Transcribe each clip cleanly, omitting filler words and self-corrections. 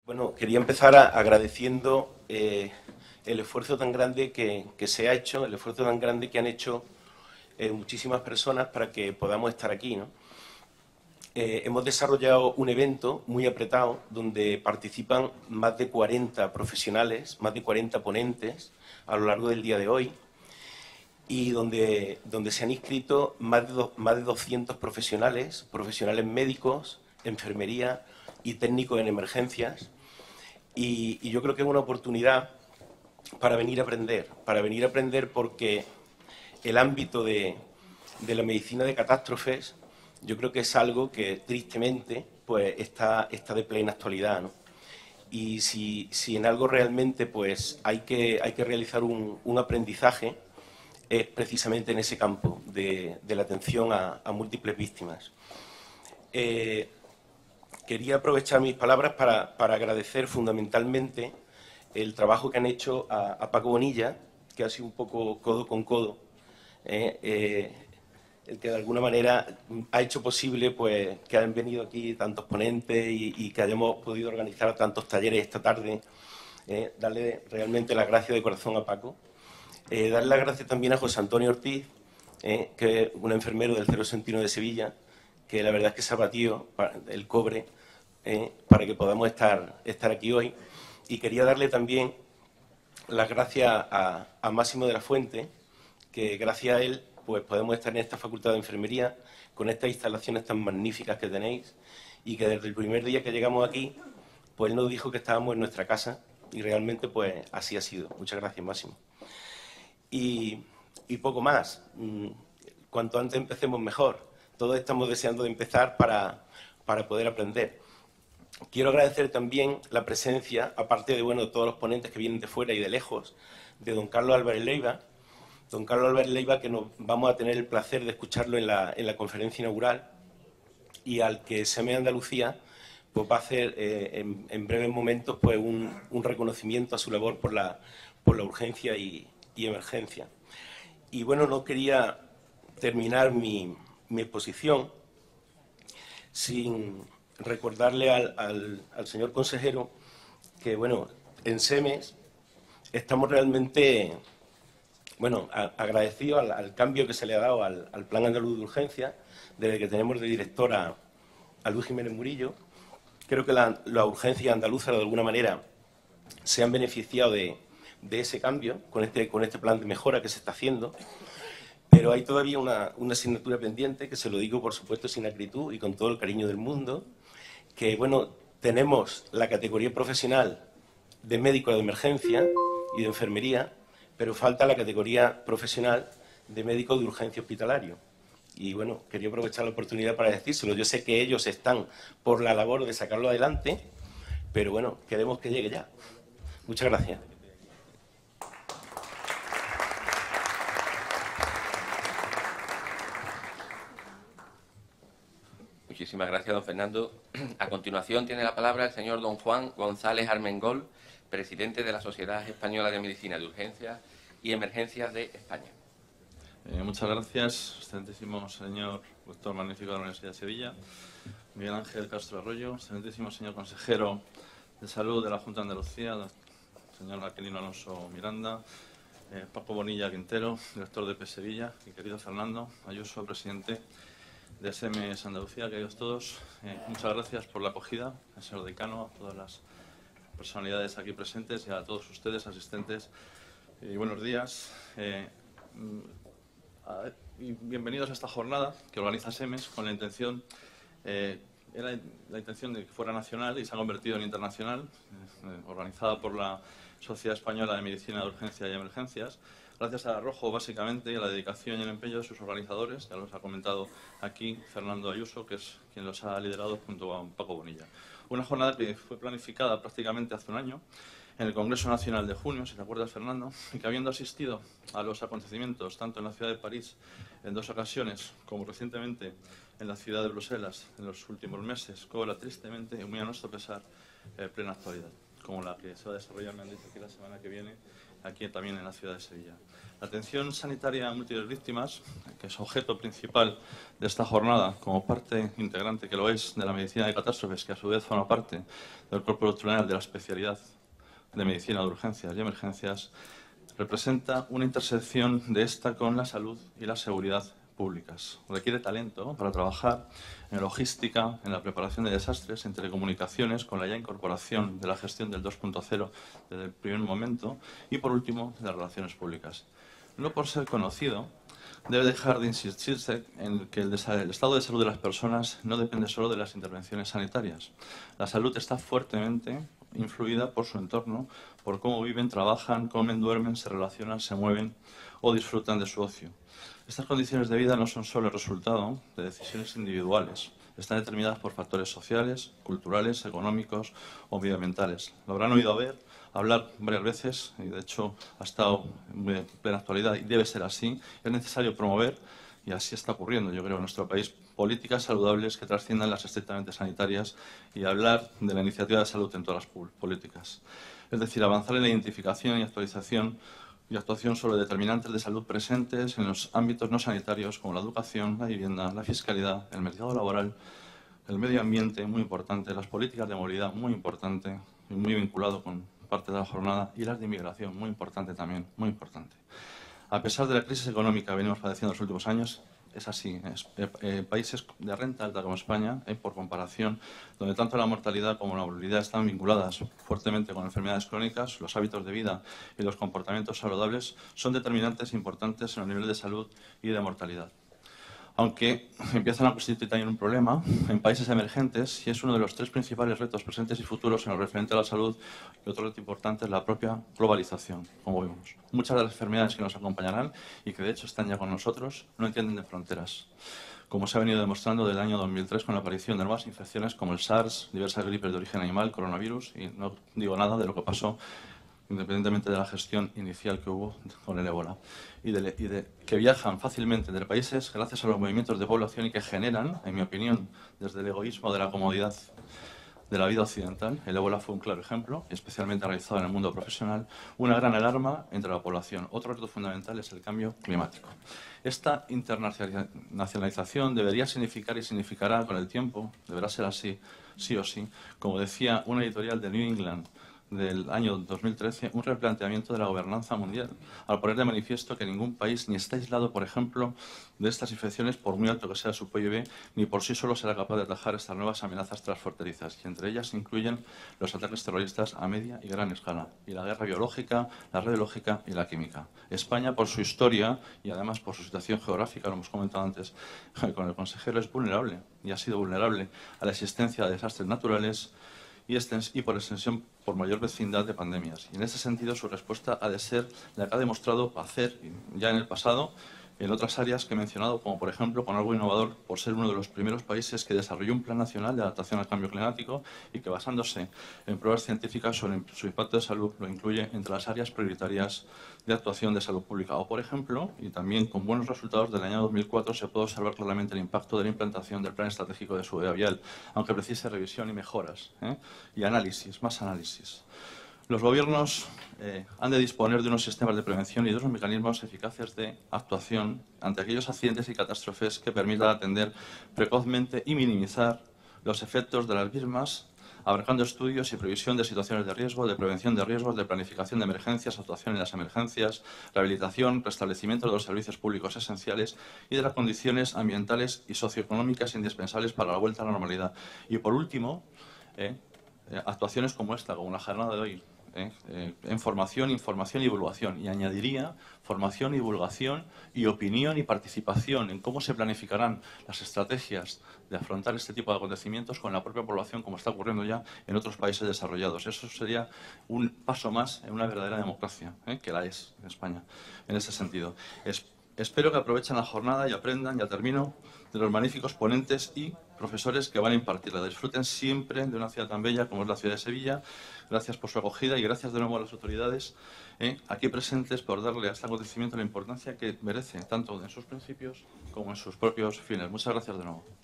Bueno, quería empezar agradeciendo el esfuerzo tan grande que se ha hecho, el esfuerzo tan grande que han hecho muchísimas personas para que podamos estar aquí, ¿no? Hemos desarrollado un evento muy apretado donde participan más de 40 profesionales, más de 40 ponentes a lo largo del día de hoy y donde se han inscrito más de 200 profesionales, profesionales médicos, enfermería y técnicos en emergencias. Y yo creo que es una oportunidad para venir a aprender porque el ámbito de la medicina de catástrofes yo creo que es algo que tristemente pues está de plena actualidad, ¿no? Y si en algo realmente pues hay que realizar un aprendizaje es precisamente en ese campo de la atención a múltiples víctimas. Quería aprovechar mis palabras para agradecer fundamentalmente el trabajo que han hecho a Paco Bonilla, que ha sido un poco codo con codo, el que de alguna manera ha hecho posible pues, que hayan venido aquí tantos ponentes y que hayamos podido organizar tantos talleres esta tarde. Darle realmente las gracias de corazón a Paco. Darle las gracias también a José Antonio Ortiz, que es un enfermero del 061 de Sevilla, que la verdad es que se ha batido el cobre para que podamos estar aquí hoy. Y quería darle también las gracias a Máximo de la Fuente, que gracias a él pues podemos estar en esta facultad de enfermería con estas instalaciones tan magníficas que tenéis y que desde el primer día que llegamos aquí pues él nos dijo que estábamos en nuestra casa y realmente pues así ha sido. Muchas gracias, Máximo. Y poco más. Cuanto antes empecemos mejor. Todos estamos deseando de empezar para poder aprender. Quiero agradecer también la presencia, aparte de bueno, todos los ponentes que vienen de fuera y de lejos, de don Carlos Álvarez Leiva. Don Carlos Álvarez Leiva, que nos vamos a tener el placer de escucharlo en la conferencia inaugural y al que SEME Andalucía pues va a hacer en breves momentos pues un reconocimiento a su labor por la urgencia y emergencia. Y bueno, no quería terminar mi exposición sin recordarle al señor consejero que, bueno, en SEMES estamos realmente, bueno, agradecidos al cambio que se le ha dado al Plan Andaluz de Urgencia, desde que tenemos de director a Luis Jiménez Murillo. Creo que la urgencia andaluza, de alguna manera, se han beneficiado de ese cambio con este plan de mejora que se está haciendo. Pero hay todavía una asignatura pendiente, que se lo digo, por supuesto, sin acritud y con todo el cariño del mundo, que, bueno, tenemos la categoría profesional de médico de emergencia y de enfermería, pero falta la categoría profesional de médico de urgencia hospitalario. Y, bueno, quería aprovechar la oportunidad para decírselo. Yo sé que ellos están por la labor de sacarlo adelante, pero, bueno, queremos que llegue ya. Muchas gracias. Muchísimas gracias, don Fernando. A continuación tiene la palabra el señor don Juan González Armengol, presidente de la Sociedad Española de Medicina de Urgencias y Emergencias de España. Muchas gracias, excelentísimo señor doctor magnífico de la Universidad de Sevilla, Miguel Ángel Castro Arroyo, excelentísimo señor consejero de Salud de la Junta de Andalucía, señor Aquilino Alonso Miranda, Paco Bonilla Quintero, director de PS Sevilla, y querido Fernando Ayuso, presidente de SEMES Andalucía, queridos todos, muchas gracias por la acogida, al señor decano, a todas las personalidades aquí presentes y a todos ustedes, asistentes, y buenos días. Y bienvenidos a esta jornada que organiza SEMES con la intención, era la intención de que fuera nacional y se ha convertido en internacional, organizada por la Sociedad Española de Medicina de Urgencia y Emergencias, gracias al arrojo básicamente y a la dedicación y el empeño de sus organizadores, ya los ha comentado aquí Fernando Ayuso, que es quien los ha liderado junto a Paco Bonilla. Una jornada que fue planificada prácticamente hace un año en el Congreso Nacional de junio, si te acuerdas, Fernando, y que habiendo asistido a los acontecimientos tanto en la ciudad de París en 2 ocasiones como recientemente en la ciudad de Bruselas en los últimos meses, cobra tristemente y muy a nuestro pesar plena actualidad, como la que se va a desarrollar, me han dicho aquí, la semana que viene aquí también en la ciudad de Sevilla. La atención sanitaria a múltiples víctimas, que es objeto principal de esta jornada, como parte integrante que lo es de la medicina de catástrofes, que a su vez forma parte del cuerpo doctrinal de la especialidad de medicina de urgencias y emergencias, representa una intersección de esta con la salud y la seguridad públicas. Requiere talento para trabajar en logística, en la preparación de desastres, en telecomunicaciones, con la ya incorporación de la gestión del 2.0 desde el primer momento y, por último, de las relaciones públicas. No por ser conocido, debe dejar de insistirse en que el estado de salud de las personas no depende solo de las intervenciones sanitarias. La salud está fuertemente influida por su entorno, por cómo viven, trabajan, comen, duermen, se relacionan, se mueven o disfrutan de su ocio. Estas condiciones de vida no son solo el resultado de decisiones individuales, están determinadas por factores sociales, culturales, económicos o medioambientales. Lo habrán oído hablar varias veces y de hecho ha estado en plena actualidad y debe ser así. Es necesario promover, y así está ocurriendo yo creo en nuestro país, políticas saludables que trasciendan las estrictamente sanitarias y hablar de la iniciativa de salud en todas las políticas. Es decir, avanzar en la identificación y actualización y actuación sobre determinantes de salud presentes en los ámbitos no sanitarios como la educación, la vivienda, la fiscalidad, el mercado laboral, el medio ambiente, muy importante, las políticas de movilidad, muy importante y muy vinculado con parte de la jornada, y las de inmigración, muy importante también, muy importante. A pesar de la crisis económica que venimos padeciendo en los últimos años, es así. Países de renta alta como España, por comparación, donde tanto la mortalidad como la movilidad están vinculadas fuertemente con enfermedades crónicas, los hábitos de vida y los comportamientos saludables son determinantes e importantes en el nivel de salud y de mortalidad. Aunque empiezan a constituir también un problema en países emergentes y es uno de los tres principales retos presentes y futuros en lo referente a la salud, y otro reto importante es la propia globalización, como vemos. Muchas de las enfermedades que nos acompañarán y que de hecho están ya con nosotros no entienden de fronteras, como se ha venido demostrando desde el año 2003 con la aparición de nuevas infecciones como el SARS, diversas gripes de origen animal, coronavirus, y no digo nada de lo que pasó independientemente de la gestión inicial que hubo con el ébola, y de que viajan fácilmente entre países gracias a los movimientos de población y que generan, en mi opinión, desde el egoísmo de la comodidad de la vida occidental, el ébola fue un claro ejemplo, especialmente realizado en el mundo profesional, una gran alarma entre la población. Otro reto fundamental es el cambio climático. Esta internacionalización debería significar y significará con el tiempo, deberá ser así, sí o sí, como decía una editorial de New England del año 2013, un replanteamiento de la gobernanza mundial, al poner de manifiesto que ningún país ni está aislado, por ejemplo, de estas infecciones, por muy alto que sea su PIB, ni por sí solo será capaz de atajar estas nuevas amenazas transfronterizas, y entre ellas se incluyen los ataques terroristas a media y gran escala, y la guerra biológica, la radiológica y la química. España, por su historia y además por su situación geográfica, lo hemos comentado antes con el consejero, es vulnerable, y ha sido vulnerable a la existencia de desastres naturales, y por extensión por mayor vecindad de pandemias. Y en ese sentido su respuesta ha de ser la que ha demostrado hacer ya en el pasado en otras áreas que he mencionado, como por ejemplo con algo innovador por ser uno de los primeros países que desarrolló un plan nacional de adaptación al cambio climático y que basándose en pruebas científicas sobre su impacto de salud lo incluye entre las áreas prioritarias de actuación de salud pública. O por ejemplo, y también con buenos resultados del año 2004, se puede observar claramente el impacto de la implantación del plan estratégico de seguridad vial, aunque precise revisión y mejoras, y análisis, más análisis. Los gobiernos han de disponer de unos sistemas de prevención y de unos mecanismos eficaces de actuación ante aquellos accidentes y catástrofes que permitan atender precozmente y minimizar los efectos de las mismas, abarcando estudios y previsión de situaciones de riesgo, de prevención de riesgos, de planificación de emergencias, actuación en las emergencias, rehabilitación, restablecimiento de los servicios públicos esenciales y de las condiciones ambientales y socioeconómicas indispensables para la vuelta a la normalidad. Y por último, actuaciones como esta, como la jornada de hoy, en formación, información y divulgación. Y añadiría formación, divulgación y opinión y participación en cómo se planificarán las estrategias de afrontar este tipo de acontecimientos con la propia población, como está ocurriendo ya en otros países desarrollados. Eso sería un paso más en una verdadera democracia, que la es en España, en ese sentido. Espero que aprovechen la jornada y aprendan, ya termino, de los magníficos ponentes y profesores que van a impartirla. Disfruten siempre de una ciudad tan bella como es la ciudad de Sevilla. Gracias por su acogida y gracias de nuevo a las autoridades aquí presentes por darle a este acontecimiento la importancia que merece, tanto en sus principios como en sus propios fines. Muchas gracias de nuevo.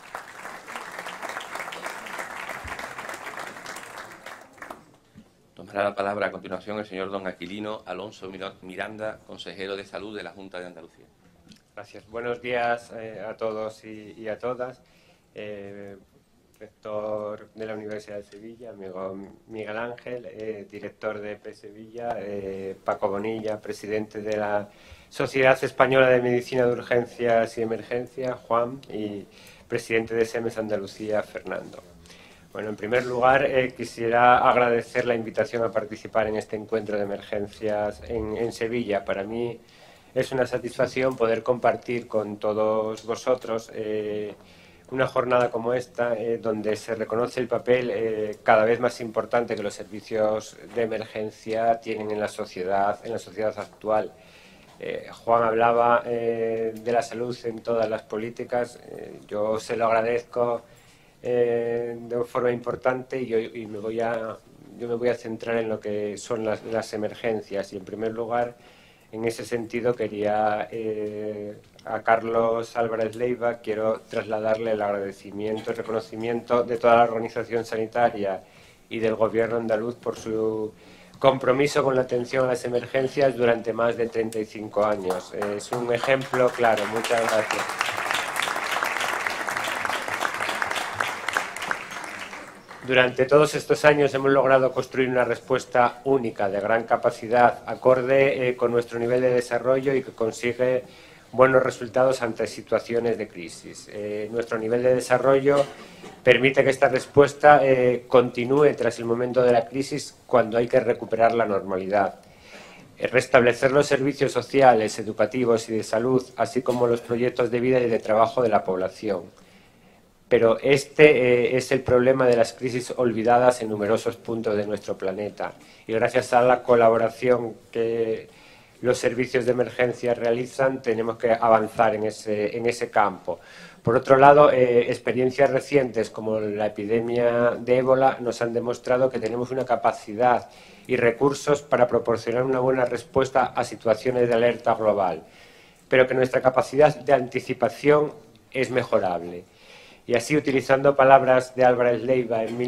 Toma Pasará la palabra a continuación el señor don Aquilino Alonso Miranda, consejero de Salud de la Junta de Andalucía. Gracias. Buenos días a todos y a todas. Rector de la Universidad de Sevilla, amigo Miguel Ángel, director de EP Sevilla, Paco Bonilla, presidente de la Sociedad Española de Medicina de Urgencias y Emergencia, Juan, y presidente de SEMES Andalucía, Fernando. Bueno, en primer lugar, quisiera agradecer la invitación a participar en este encuentro de emergencias en Sevilla. Para mí es una satisfacción poder compartir con todos vosotros una jornada como esta, donde se reconoce el papel cada vez más importante que los servicios de emergencia tienen en la sociedad actual. Juan hablaba de la salud en todas las políticas. Yo se lo agradezco de forma importante y yo me voy a centrar en lo que son las emergencias. Y en primer lugar, en ese sentido, quería a Carlos Álvarez Leiva, quiero trasladarle el agradecimiento y reconocimiento de toda la organización sanitaria y del Gobierno andaluz por su compromiso con la atención a las emergencias durante más de 35 años. Es un ejemplo claro. Muchas gracias. Durante todos estos años hemos logrado construir una respuesta única, de gran capacidad, acorde con nuestro nivel de desarrollo y que consigue buenos resultados ante situaciones de crisis. Nuestro nivel de desarrollo permite que esta respuesta continúe tras el momento de la crisis, cuando hay que recuperar la normalidad. Restablecer los servicios sociales, educativos y de salud, así como los proyectos de vida y de trabajo de la población. Pero este es el problema de las crisis olvidadas en numerosos puntos de nuestro planeta. Y gracias a la colaboración que los servicios de emergencia realizan, tenemos que avanzar en ese campo. Por otro lado, experiencias recientes como la epidemia de ébola nos han demostrado que tenemos una capacidad y recursos para proporcionar una buena respuesta a situaciones de alerta global, pero que nuestra capacidad de anticipación es mejorable. Y así, utilizando palabras de Álvarez Leiva en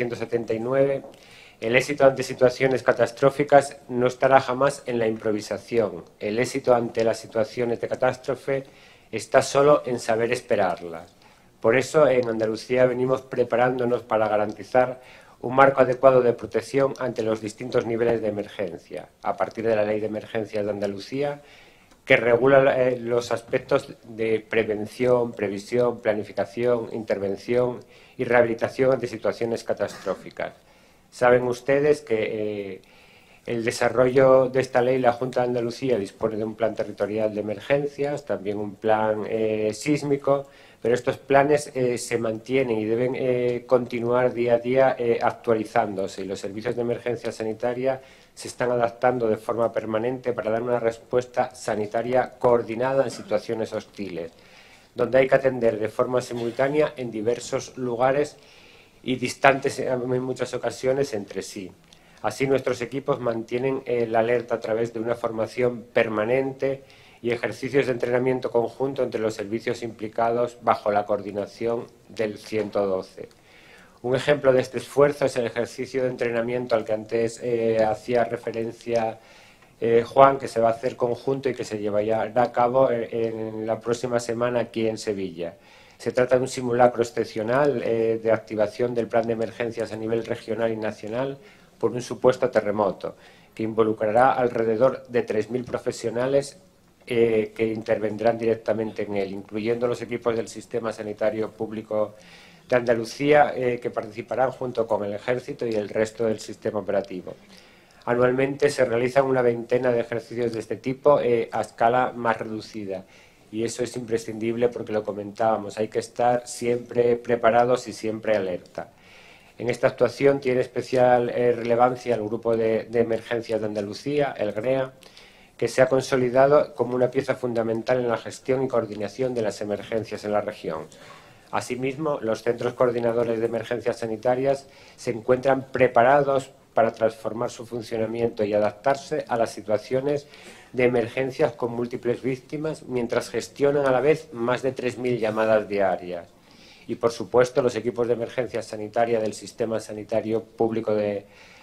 1979, el éxito ante situaciones catastróficas no estará jamás en la improvisación. El éxito ante las situaciones de catástrofe está solo en saber esperarlas. Por eso, en Andalucía venimos preparándonos para garantizar un marco adecuado de protección ante los distintos niveles de emergencia, a partir de la Ley de Emergencias de Andalucía, que regula los aspectos de prevención, previsión, planificación, intervención y rehabilitación ante situaciones catastróficas. Saben ustedes que el desarrollo de esta ley, la Junta de Andalucía dispone de un plan territorial de emergencias, también un plan sísmico, pero estos planes se mantienen y deben continuar día a día actualizándose, y los servicios de emergencia sanitaria se están adaptando de forma permanente para dar una respuesta sanitaria coordinada en situaciones hostiles, donde hay que atender de forma simultánea en diversos lugares y distantes en muchas ocasiones entre sí. Así, nuestros equipos mantienen la alerta a través de una formación permanente y ejercicios de entrenamiento conjunto entre los servicios implicados bajo la coordinación del 112. Un ejemplo de este esfuerzo es el ejercicio de entrenamiento al que antes hacía referencia Juan, que se va a hacer conjunto y que se llevará a cabo en la próxima semana aquí en Sevilla. Se trata de un simulacro excepcional de activación del plan de emergencias a nivel regional y nacional por un supuesto terremoto, que involucrará alrededor de 3.000 profesionales que intervendrán directamente en él, incluyendo los equipos del Sistema Sanitario Público de Andalucía, que participarán junto con el Ejército y el resto del sistema operativo. Anualmente se realizan una veintena de ejercicios de este tipo a escala más reducida, y eso es imprescindible porque lo comentábamos, hay que estar siempre preparados y siempre alerta. En esta actuación tiene especial relevancia el Grupo de Emergencias de Andalucía, el GREA, que se ha consolidado como una pieza fundamental en la gestión y coordinación de las emergencias en la región. Asimismo, los centros coordinadores de emergencias sanitarias se encuentran preparados para transformar su funcionamiento y adaptarse a las situaciones de emergencias con múltiples víctimas, mientras gestionan a la vez más de 3.000 llamadas diarias. Y, por supuesto, los equipos de emergencia sanitaria del Sistema Sanitario Público de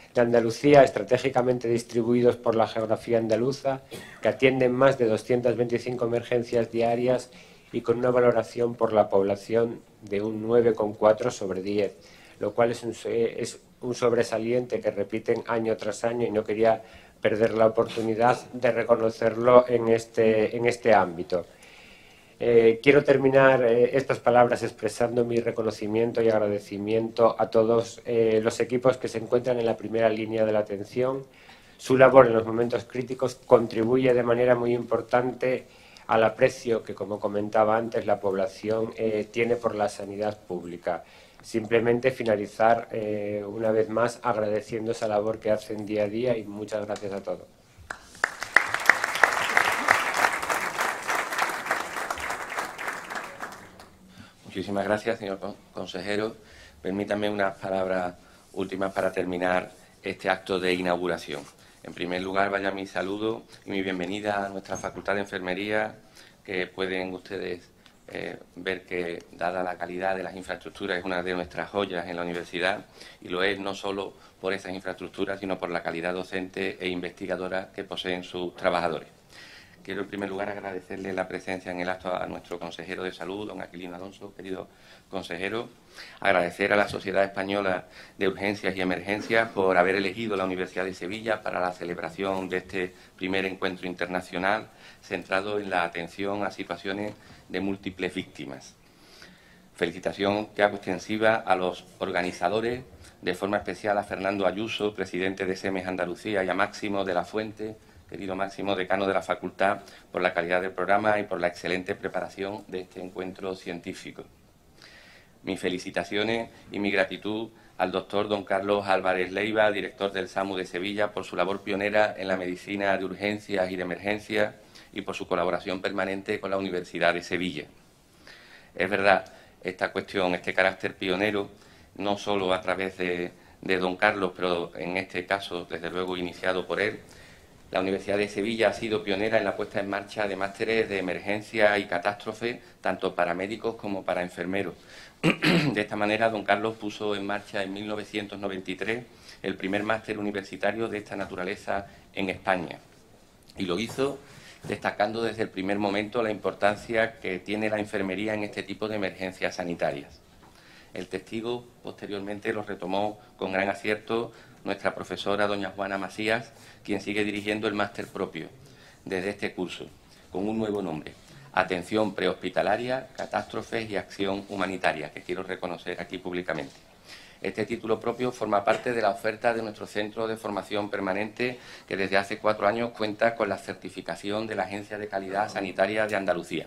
de Andalucía, estratégicamente distribuidos por la geografía andaluza, que atienden más de 225 emergencias diarias y con una valoración por la población de un 9,4 sobre 10, lo cual es un sobresaliente que repiten año tras año y no quería perder la oportunidad de reconocerlo en este ámbito. Quiero terminar estas palabras expresando mi reconocimiento y agradecimiento a todos los equipos que se encuentran en la primera línea de la atención. Su labor en los momentos críticos contribuye de manera muy importante al aprecio que, como comentaba antes, la población tiene por la sanidad pública. Simplemente finalizar una vez más agradeciendo esa labor que hacen día a día y muchas gracias a todos. Muchísimas gracias, señor consejero. Permítame unas palabras últimas para terminar este acto de inauguración. En primer lugar, vaya mi saludo y mi bienvenida a nuestra Facultad de Enfermería, que pueden ustedes ver que, dada la calidad de las infraestructuras, es una de nuestras joyas en la universidad, y lo es no solo por esas infraestructuras, sino por la calidad docente e investigadora que poseen sus trabajadores. Quiero, en primer lugar, agradecerle la presencia en el acto a nuestro consejero de salud, don Aquilino Alonso, querido consejero. Agradecer a la Sociedad Española de Urgencias y Emergencias por haber elegido la Universidad de Sevilla para la celebración de este primer encuentro internacional centrado en la atención a situaciones de múltiples víctimas. Felicitación que hago extensiva a los organizadores, de forma especial a Fernando Ayuso, presidente de SEMES Andalucía, y a Máximo de la Fuente, querido Máximo, decano de la facultad, por la calidad del programa y por la excelente preparación de este encuentro científico. Mis felicitaciones y mi gratitud al doctor don Carlos Álvarez Leiva, director del SAMU de Sevilla, por su labor pionera en la medicina de urgencias y de emergencias y por su colaboración permanente con la Universidad de Sevilla. Es verdad, esta cuestión, este carácter pionero, no solo a través de don Carlos, pero en este caso, desde luego, iniciado por él. La Universidad de Sevilla ha sido pionera en la puesta en marcha de másteres de emergencia y catástrofe, tanto para médicos como para enfermeros. De esta manera, don Carlos puso en marcha en 1993 el primer máster universitario de esta naturaleza en España. Y lo hizo destacando desde el primer momento la importancia que tiene la enfermería en este tipo de emergencias sanitarias. El testigo posteriormente lo retomó con gran acierto nuestra profesora doña Juana Masías, quien sigue dirigiendo el máster propio desde este curso, con un nuevo nombre: Atención Prehospitalaria, Catástrofes y Acción Humanitaria, que quiero reconocer aquí públicamente. Este título propio forma parte de la oferta de nuestro Centro de Formación Permanente, que desde hace 4 años cuenta con la certificación de la Agencia de Calidad Sanitaria de Andalucía.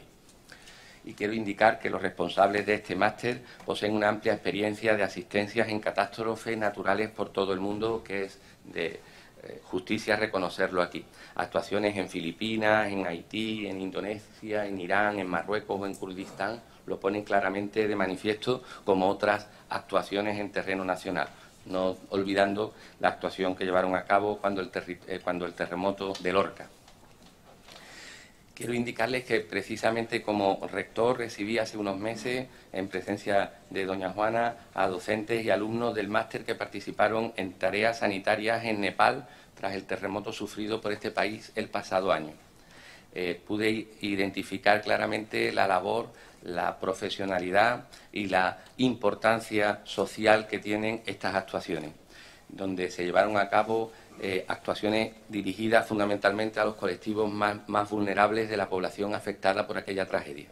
Y quiero indicar que los responsables de este máster poseen una amplia experiencia de asistencias en catástrofes naturales por todo el mundo, que es de justicia reconocerlo aquí. Actuaciones en Filipinas, en Haití, en Indonesia, en Irán, en Marruecos o en Kurdistán lo ponen claramente de manifiesto, como otras actuaciones en terreno nacional, no olvidando la actuación que llevaron a cabo cuando el terremoto de Lorca. Quiero indicarles que precisamente como rector recibí hace unos meses, en presencia de doña Juana, a docentes y alumnos del máster que participaron en tareas sanitarias en Nepal tras el terremoto sufrido por este país el pasado año. Pude identificar claramente la labor, la profesionalidad y la importancia social que tienen estas actuaciones, donde se llevaron a cabo actuaciones dirigidas fundamentalmente a los colectivos más vulnerables de la población afectada por aquella tragedia.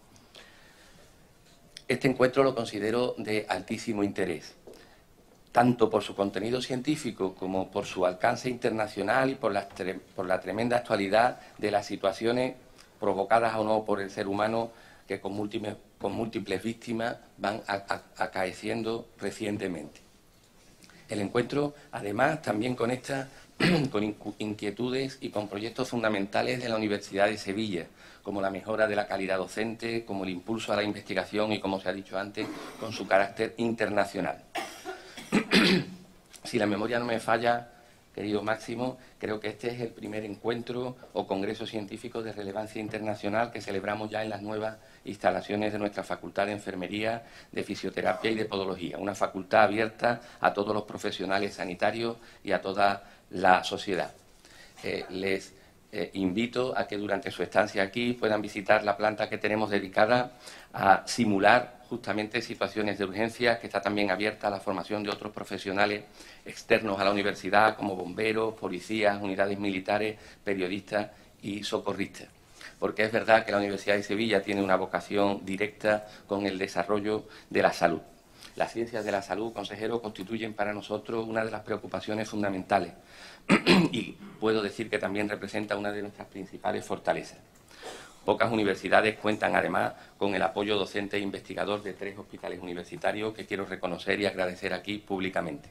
Este encuentro lo considero de altísimo interés, tanto por su contenido científico como por su alcance internacional y por la tremenda actualidad de las situaciones provocadas o no por el ser humano, que con múltiples víctimas van acaeciendo recientemente. El encuentro, además, también conecta con inquietudes y con proyectos fundamentales de la Universidad de Sevilla, como la mejora de la calidad docente, como el impulso a la investigación y, como se ha dicho antes, con su carácter internacional. Si la memoria no me falla, querido Máximo, creo que este es el primer encuentro o congreso científico de relevancia internacional que celebramos ya en las nuevas instalaciones de nuestra Facultad de Enfermería, de Fisioterapia y de Podología, una facultad abierta a todos los profesionales sanitarios y a toda la sociedad. Les invito a que durante su estancia aquí puedan visitar la planta que tenemos dedicada a simular justamente situaciones de urgencia, que está también abierta a la formación de otros profesionales externos a la universidad, como bomberos, policías, unidades militares, periodistas y socorristas. Porque es verdad que la Universidad de Sevilla tiene una vocación directa con el desarrollo de la salud. Las ciencias de la salud, consejero, constituyen para nosotros una de las preocupaciones fundamentales y puedo decir que también representa una de nuestras principales fortalezas. Pocas universidades cuentan, además, con el apoyo docente e investigador de 3 hospitales universitarios que quiero reconocer y agradecer aquí públicamente.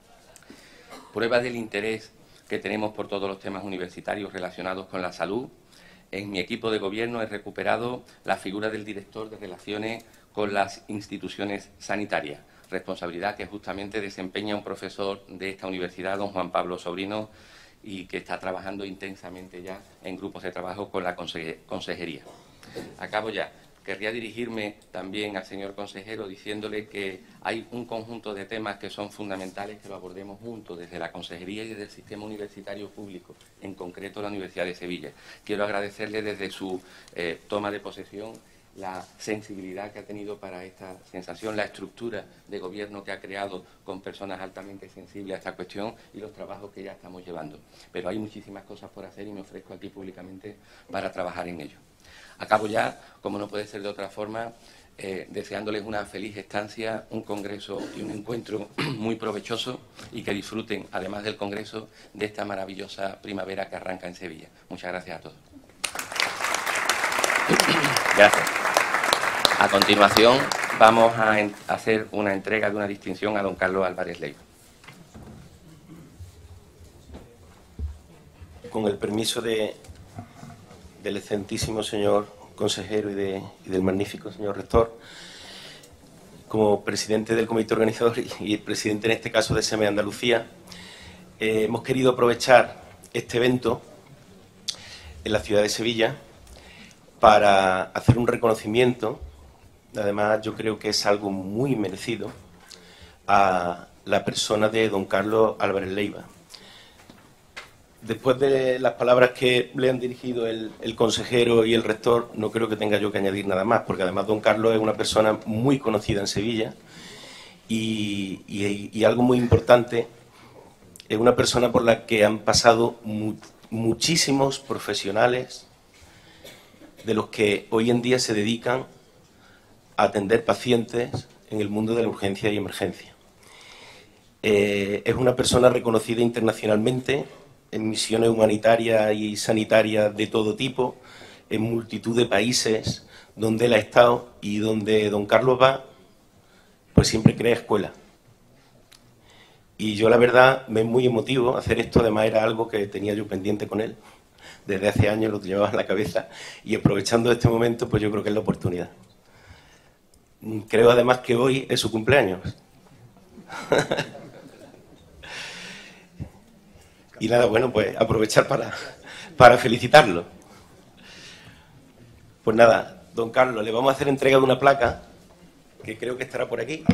Prueba del interés que tenemos por todos los temas universitarios relacionados con la salud, en mi equipo de gobierno he recuperado la figura del director de Relaciones con las instituciones sanitarias, responsabilidad que justamente desempeña un profesor de esta universidad, don Juan Pablo Sobrino, y que está trabajando intensamente ya en grupos de trabajo con la consejería. Acabo ya. Querría dirigirme también al señor consejero diciéndole que hay un conjunto de temas que son fundamentales que lo abordemos juntos desde la consejería y desde el sistema universitario público, en concreto la Universidad de Sevilla. Quiero agradecerle desde su toma de posesión la sensibilidad que ha tenido para esta sensación, la estructura de gobierno que ha creado con personas altamente sensibles a esta cuestión y los trabajos que ya estamos llevando. Pero hay muchísimas cosas por hacer y me ofrezco aquí públicamente para trabajar en ello. Acabo ya, como no puede ser de otra forma, deseándoles una feliz estancia, un congreso y un encuentro muy provechoso y que disfruten, además del congreso, de esta maravillosa primavera que arranca en Sevilla. Muchas gracias a todos. Gracias. A continuación, vamos a hacer una entrega de una distinción a don Carlos Álvarez Leiva. Con el permiso del excelentísimo señor consejero y del magnífico señor rector, como presidente del comité organizador y el presidente en este caso de SEMES Andalucía, hemos querido aprovechar este evento en la ciudad de Sevilla para hacer un reconocimiento. Además, yo creo que es algo muy merecido a la persona de don Carlos Álvarez Leiva. Después de las palabras que le han dirigido el consejero y el rector, no creo que tenga yo que añadir nada más, porque además don Carlos es una persona muy conocida en Sevilla y algo muy importante, es una persona por la que han pasado muchísimos profesionales de los que hoy en día se dedican a atender pacientes en el mundo de la urgencia y emergencia. Es una persona reconocida internacionalmente en misiones humanitarias y sanitarias de todo tipo, en multitud de países donde él ha estado y donde don Carlos va, pues siempre crea escuela. Y yo la verdad me es muy emotivo hacer esto, además era algo que tenía yo pendiente con él, desde hace años lo llevaba en la cabeza y aprovechando este momento pues yo creo que es la oportunidad. Creo además que hoy es su cumpleaños. Y nada, bueno, pues aprovechar para felicitarlo. Pues nada, don Carlos, le vamos a hacer entrega de una placa que creo que estará por aquí.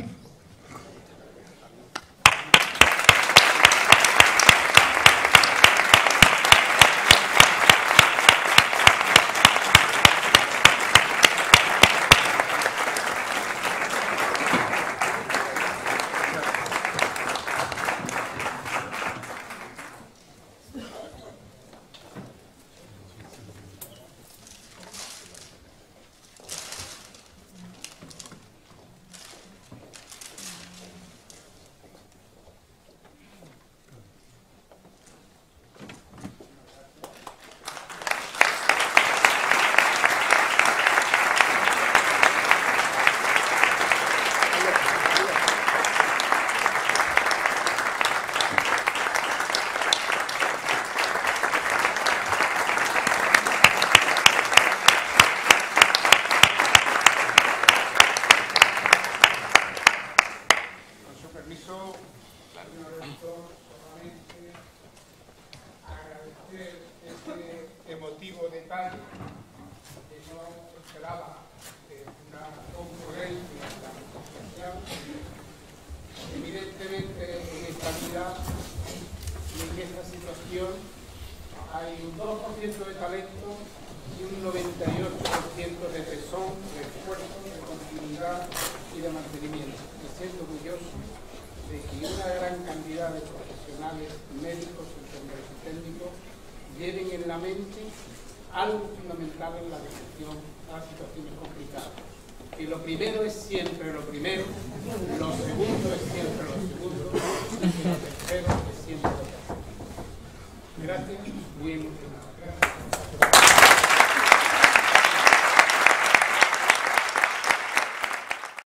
hacer este emotivo detalle que no esperaba una concurrencia tan especial. Evidentemente en esta vida y en esta situación hay un 2% de talento y un 98% de tesón, de esfuerzo, de continuidad y de mantenimiento. Me siento orgulloso de que una gran cantidad de profesionales, médicos, enfermeros y técnicos lleven en la mente algo fundamental en la gestión a situaciones complicadas. Que lo primero es siempre lo primero, lo segundo es siempre lo segundo, y lo tercero es siempre lo tercero. Gracias, muy emocionado. Gracias.